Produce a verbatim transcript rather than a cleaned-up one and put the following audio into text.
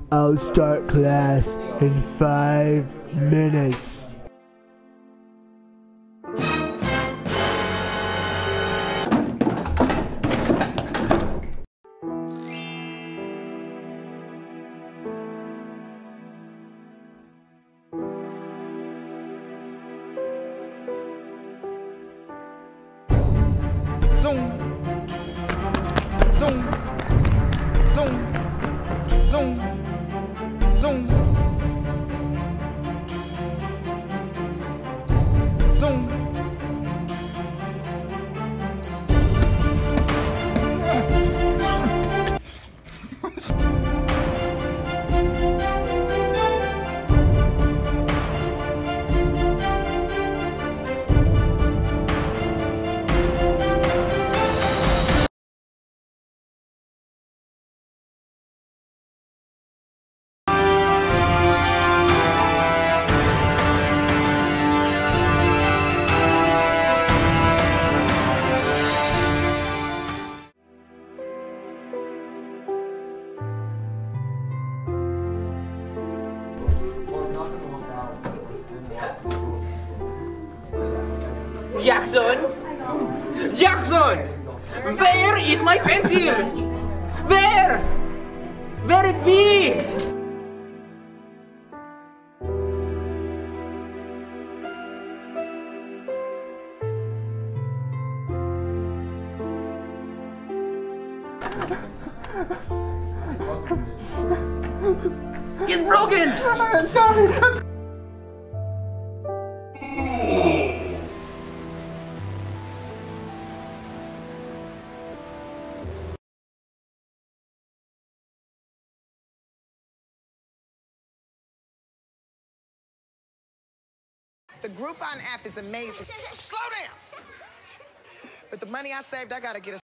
I'll start class in five minutes. Zoom, zoom, zoom, zoom, zoom, zoom. Jackson? Jackson! Where is my pencil? Where? Where it be? It's broken! I'm sorry. The Groupon app is amazing. Slow down. With the money I saved, I gotta get a